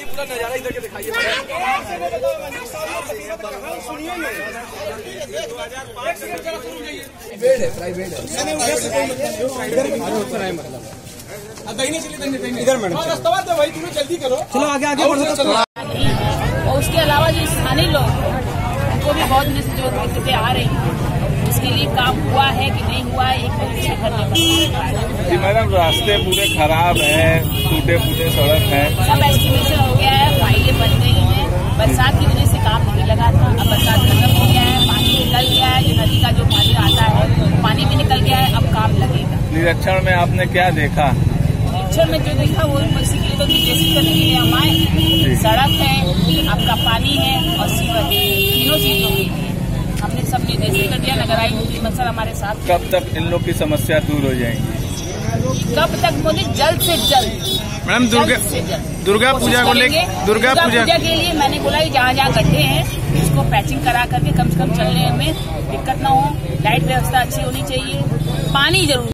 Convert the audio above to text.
जी पूरा नजारा इधर के दिखाइए। प्राइवेट है मतलब इधर मैडम भाई तुम्हें जल्दी करो, चलो आगे आगे बढ़ो। और उसके अलावा जो स्थानीय लोग उनको भी बहुत दिन से जो दिक्कतें आ रही हैं, इसके लिए काम हुआ है कि नहीं हुआ है एक परीक्षा करने में। जी मैडम, रास्ते पूरे खराब हैं, टूटे फूटे सड़क है, सब एस्टिमेशन हो गया है, फाइलें बन गई हैं। बरसात की वजह से काम नहीं लगा था, अब बरसात खत्म हो गया है, पानी निकल गया है, जो नदी का जो पानी आता है पानी भी निकल गया है, अब काम लगेगा। निरीक्षण में आपने क्या देखा? निरीक्षण में जो देखा वो इसीलिए तो निर्देशित करने के लिए हम आए। सड़क है, आपका पानी है और सीवर, तीनों चीजों के लिए हमने सब निर्देशित कर दिया। नगर आयुक्त सर हमारे साथ। कब तक इन लोग की समस्या दूर हो जाएंगी? कब तक बोले? जल्द से जल्द मैडम। दुर्गा पूजा को लेकर दुर्गा पूजा के लिए मैंने बोला जहाँ जहाँ गड्ढे हैं उसको पैचिंग करा करके कम से कम चलने में दिक्कत न हो। लाइट व्यवस्था अच्छी होनी चाहिए, पानी जरूर